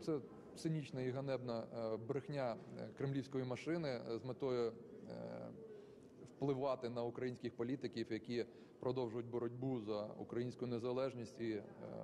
Це цинічна і ганебна брехня кремлівської машини з метою впливати на українських політиків, які продовжують боротьбу за українську незалежність, і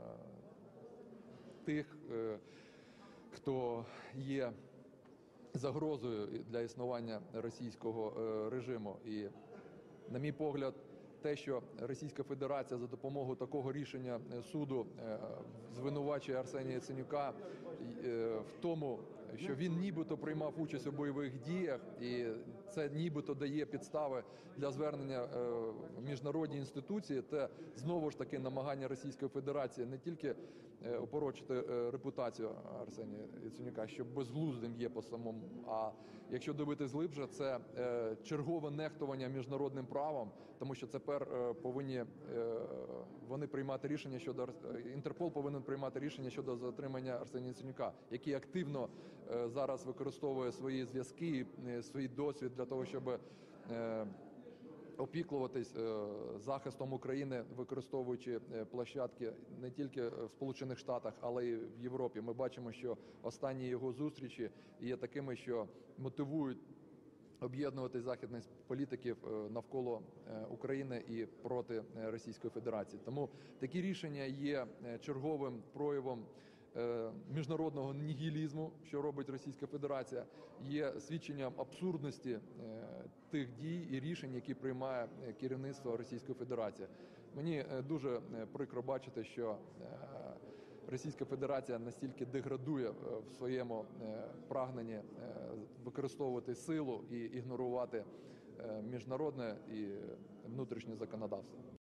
тих, хто є загрозою для існування російського режиму. І, на мій погляд, те, що Російська Федерація за допомогою такого рішення суду звинувачує Арсенія Яценюка в тому, що він нібито приймав участь у бойових діях, і це нібито дає підстави для звернення в міжнародні інституції, це знову ж таки намагання Російської Федерації не тільки опорочити репутацію Арсенія Яценюка, що безглуздим є по самому, а якщо дивитись глибше, це чергове нехтування міжнародним правом, тому що тепер повинні вони приймати рішення щодо, Інтерпол повинен приймати рішення щодо затримання Арсенія Яценюка, який активно зараз використовує свої зв'язки, свій досвід для того, щоб опікуватись захистом України, використовуючи площадки не тільки в Сполучених Штатах, але й в Європі. Ми бачимо, що останні його зустрічі є такими, що мотивують об'єднувати західних політиків навколо України і проти Російської Федерації. Тому такі рішення є черговим проявом міжнародного нігілізму, що робить Російська Федерація, є свідченням абсурдності тих дій і рішень, які приймає керівництво Російської Федерації. Мені дуже прикро бачити, що Російська Федерація настільки деградує в своєму прагненні використовувати силу і ігнорувати міжнародне і внутрішнє законодавство.